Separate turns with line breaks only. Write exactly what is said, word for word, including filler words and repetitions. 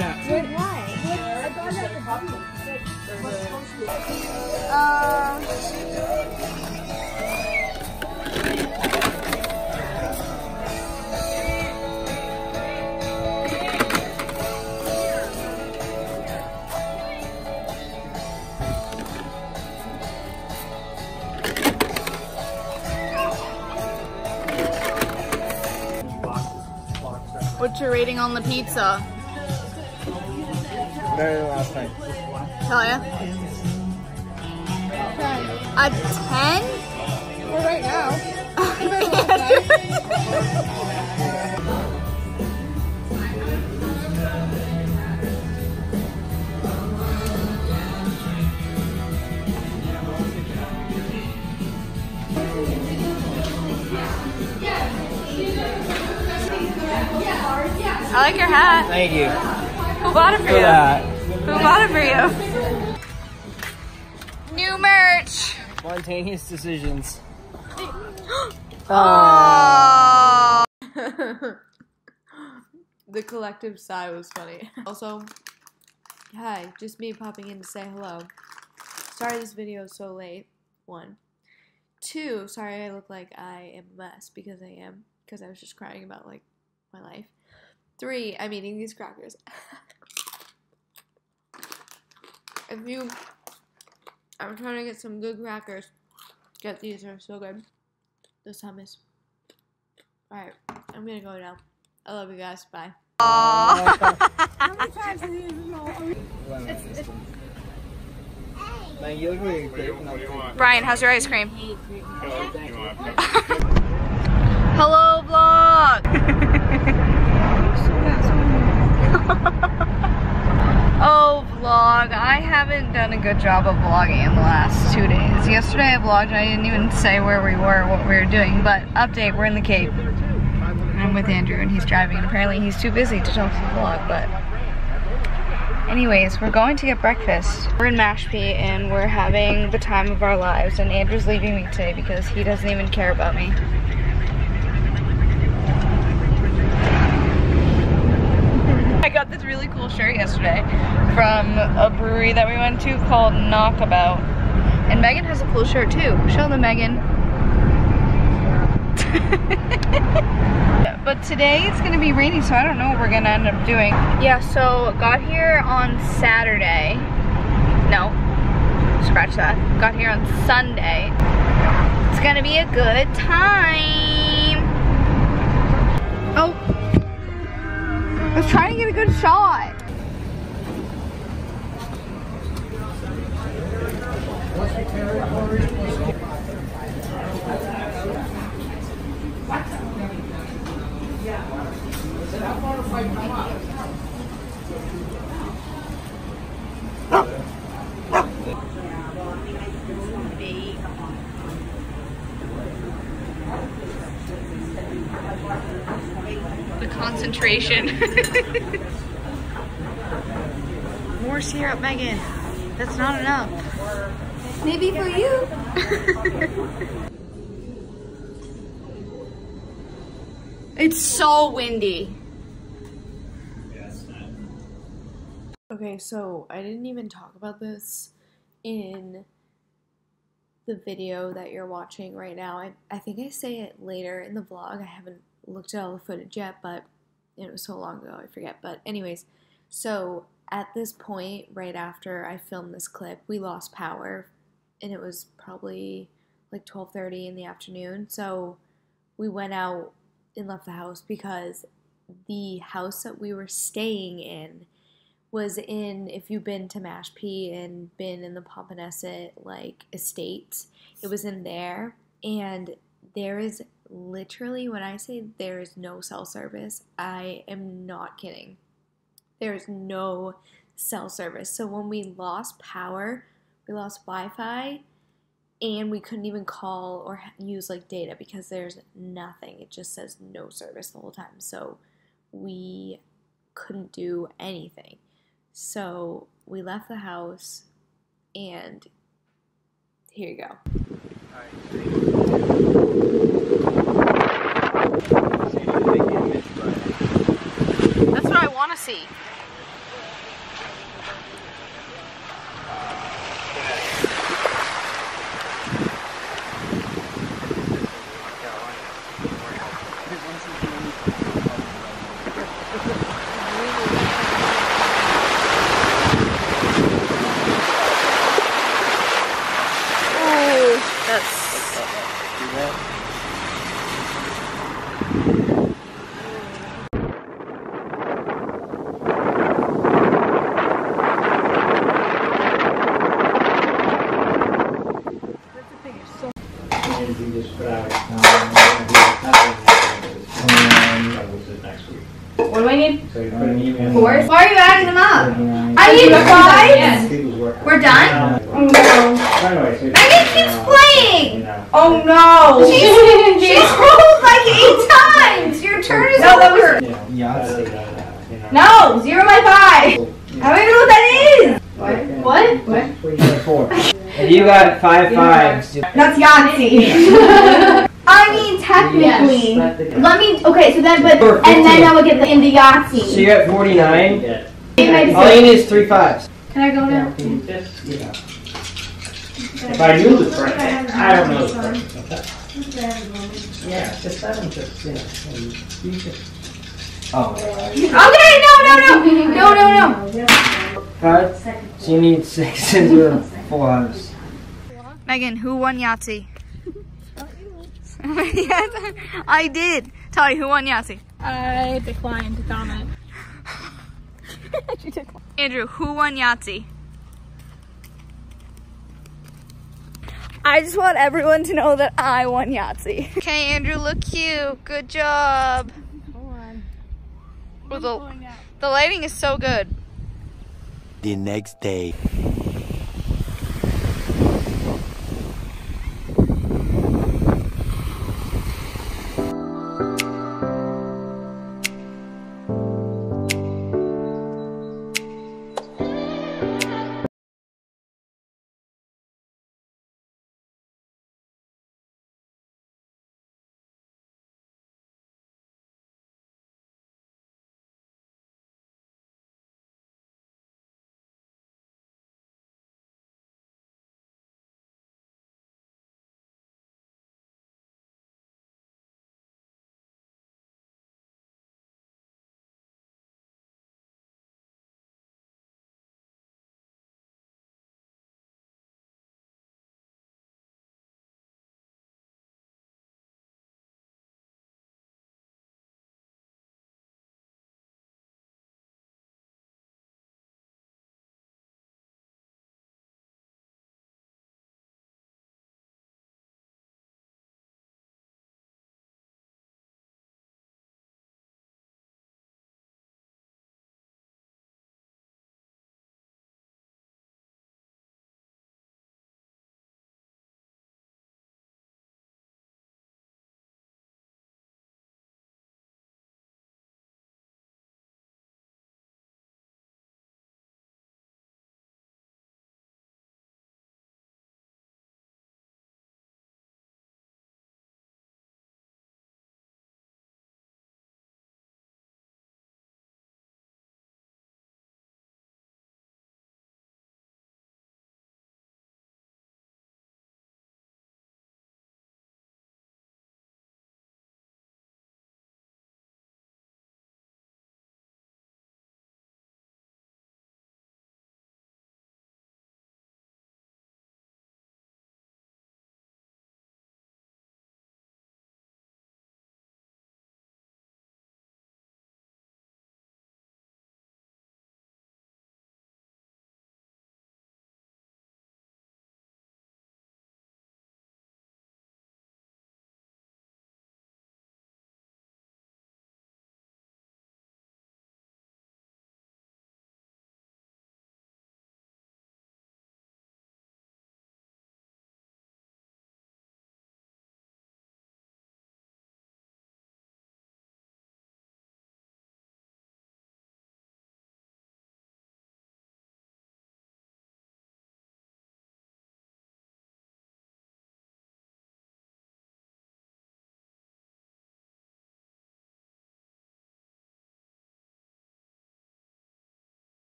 chat.
Why? I got it at
What's your rating on the pizza?
Better than last time.
Tell ya? A ten?
Well, right now.
I like your hat.
Thank you.
Who bought it for,
For
you?
that.
Who bought it for you? New merch.
Spontaneous decisions.
Oh.
The collective sigh was funny. Also, hi, just me popping in to say hello. Sorry this video is so late. One. Two, sorry I look like I am a mess, because I am. Because I was just crying about, like, my life. Three, I'm eating these crackers. If you are trying to get some good crackers, get these, they're so good. Those hummus. Alright, I'm gonna go now. I love you guys, bye.
Man, you look really great.
Brian, how's your ice cream? Hello, vlog! Oh, vlog. I haven't done a good job of vlogging in the last two days. Yesterday I vlogged, I didn't even say where we were, what we were doing, but update, we're in the Cape. I'm with Andrew and he's driving, and apparently he's too busy to talk to the vlog, but anyways, we're going to get breakfast. We're in Mashpee and we're having the time of our lives, and Andrew's leaving me today because he doesn't even care about me. I got this really cool shirt yesterday from a brewery that we went to called Knockabout. And Megan has a cool shirt too. Show them, Megan. But today it's gonna be raining, so I don't know what we're gonna end up doing. Yeah, so got here on Saturday. No, scratch that. Got here on Sunday. It's gonna be a good time. Oh. I was trying to get a good shot. The concentration. More syrup, Megan. That's not enough. Maybe for you. It's so windy.
Okay, so I didn't even talk about this in the video that you're watching right now. I, I think I say it later in the vlog. I haven't looked at all the footage yet, but it was so long ago I forget. But anyways, so at this point, right after I filmed this clip, we lost power, and it was probably like twelve thirty in the afternoon. So we went out and left the house because the house that we were staying in was in, if you've been to Mashpee and been in the Pomponesset, like, estates, it was in there, and there is literally, when I say there is no cell service, I am not kidding. There is no cell service. So when we lost power, we lost Wi-Fi, and we couldn't even call or use, like, data because there's nothing. It just says no service the whole time. So we couldn't do anything. So we left the house, and here you go.
That's what I want to see. What do I need?
So you put an email.
Fours? Why are you adding them up? I need fives. We're done? Oh no. Megan keeps playing! Oh no! She's, she's rolled like eight times! Your turn is no, over!
Yeah.
No! Zero my five! I don't even know what that is! What? What?
What? Four. If you got five fives.
That's Yahtzee. I mean, technically. Yes. Let me, okay, so then, but, and then I would get the, in the Yahtzee.
So you're at forty-nine?
Yeah.
All you need is three fives.
Can I go now?
Just, you know. If I knew the price, I don't know the price. Yeah, just seven, just, you know. You just.
Oh.
Okay, no, no, no. No, no, no.
Five? So you need sixes or fours.
Megan, who won Yahtzee? Yes, I did. Tell you who won Yahtzee.
I declined to comment.
Andrew, who won Yahtzee?
I just want everyone to know that I won Yahtzee.
Okay, Andrew, look cute. Good job.
Hold on.
Well, the, the lighting is so good.
The next day.